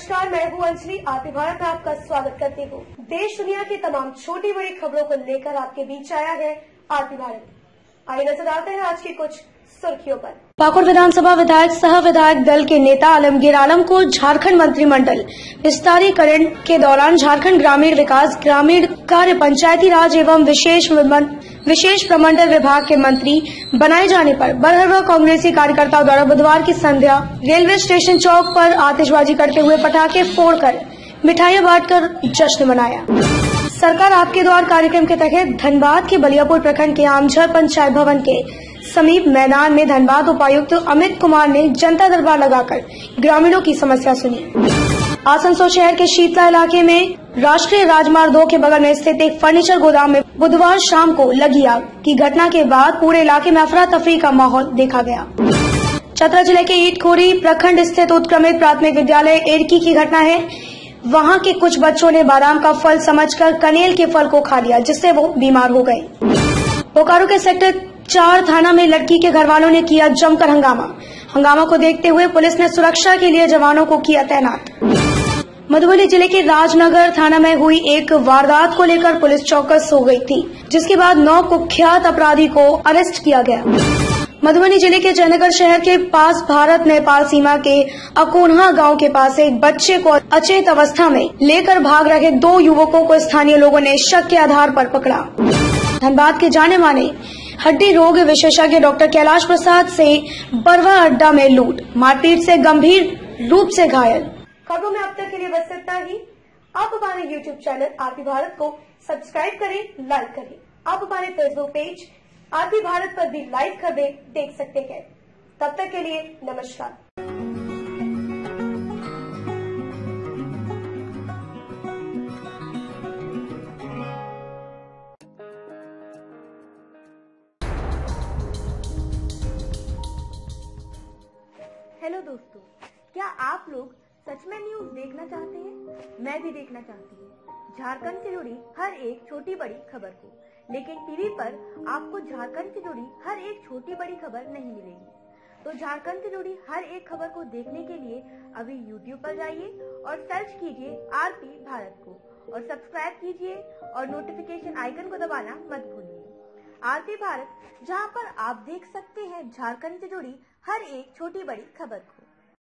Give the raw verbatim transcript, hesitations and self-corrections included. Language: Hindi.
नमस्कार, मैं हूँ अंजलि। आरती भारत में आपका स्वागत करती हूँ। देश दुनिया की तमाम छोटी बड़ी खबरों को लेकर आपके बीच आया है आरती भारत। आइए नजर डालते हैं आज की कुछ सुर्खियों पर। पाकुड़ विधानसभा विधायक सह विधायक दल के नेता आलमगीर आलम को झारखंड मंत्रिमंडल विस्तारीकरण के दौरान झारखंड ग्रामीण विकास, ग्रामीण कार्य, पंचायती राज एवं विशेष विशेष प्रमंडल विभाग के मंत्री बनाए जाने पर बरहरवा कांग्रेसी कार्यकर्ताओं द्वारा बुधवार की संध्या रेलवे स्टेशन चौक पर आतिशबाजी करते हुए पटाखे फोड़कर मिठाइयां बांटकर जश्न मनाया। सरकार आपके द्वार कार्यक्रम के तहत धनबाद के बलियापुर प्रखंड के आमझर पंचायत भवन के समीप मैदान में धनबाद उपायुक्त अमित कुमार ने जनता दरबार लगाकर ग्रामीणों की समस्या सुनी। आसनसोल शहर के शीतला इलाके में राष्ट्रीय राजमार्ग दो के बगल में स्थित एक फर्नीचर गोदाम में बुधवार शाम को लगी आग की घटना के बाद पूरे इलाके में अफरा तफरी का माहौल देखा गया। चतरा जिले के ईटखोरी प्रखंड स्थित उत्क्रमित प्राथमिक विद्यालय एड़की की घटना है। वहां के कुछ बच्चों ने बादाम का फल समझकर कनेल के फल को खा लिया, जिससे वो बीमार हो गए। बोकारो के सेक्टर चार थाना में लड़की के घर वालों ने किया जमकर हंगामा। हंगामा को देखते हुए पुलिस ने सुरक्षा के लिए जवानों को किया तैनात। मधुबनी जिले के राजनगर थाना में हुई एक वारदात को लेकर पुलिस चौकस हो गई थी, जिसके बाद नौ कुख्यात अपराधी को अरेस्ट किया गया। मधुबनी जिले के जयनगर शहर के पास भारत नेपाल सीमा के अकोन्हा गांव के पास एक बच्चे को अचेत अवस्था में लेकर भाग रहे दो युवकों को स्थानीय लोगों ने शक के आधार पर पकड़ा। धनबाद के जाने माने हड्डी रोग विशेषज्ञ डॉक्टर कैलाश प्रसाद से बरवा अड्डा में लूट, मारपीट से गंभीर रूप से घायल। खबरों में अब तक के लिए बस इतना ही। आप हमारे यूट्यूब चैनल आरती भारत को सब्सक्राइब करें, लाइक करें। आप हमारे फेसबुक पेज आरती भारत पर भी लाइव खबरें देख सकते हैं। तब तक के लिए नमस्कार। हेलो दोस्तों, क्या आप लोग सच में न्यूज देखना चाहते हैं? मैं भी देखना चाहती हूँ झारखंड से जुड़ी हर एक छोटी बड़ी खबर को, लेकिन टीवी पर आपको झारखंड से जुड़ी हर एक छोटी बड़ी खबर नहीं मिलेगी। तो झारखंड से जुड़ी हर एक खबर को देखने के लिए अभी यूट्यूब पर जाइए और सर्च कीजिए आरती भारत को और सब्सक्राइब कीजिए और नोटिफिकेशन आइकन को दबाना मत भूलिए। आरती भारत, जहां पर आप देख सकते हैं झारखंड से जुड़ी हर एक छोटी बड़ी खबर को।